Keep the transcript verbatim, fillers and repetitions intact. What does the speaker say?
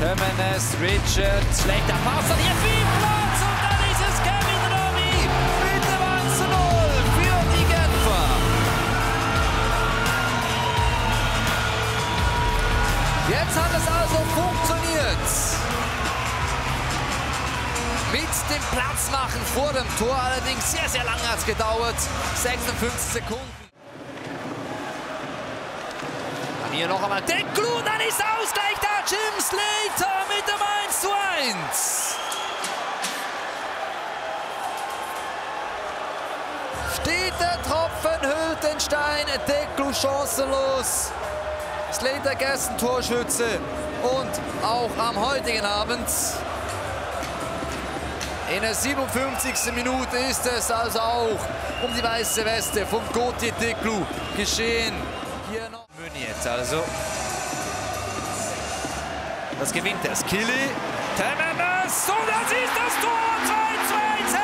Temenes, Richard, schlechter Pass und hier viel Platz und dann ist es Kevin Rami mit dem eins zu null für die Genfer. Jetzt hat es also funktioniert. Mit dem Platzmachen vor dem Tor, allerdings sehr, sehr lange hat es gedauert. sechsundfünfzig Sekunden. Dann hier noch einmal Deklu, dann ist Ausgleich da. Jim Slater mit dem eins zu eins. Steht der Tropfen, hüllt den Stein, Deklu chancenlos. Slater Gersten Torschütze und auch am heutigen Abend. In der siebenundfünfzigsten Minute ist es also auch um die weiße Weste von Gauthier Deklu geschehen. Hier noch Meunier also. Das gewinnt der Skilly. Temenes und das ist das Tor. zwei zu eins.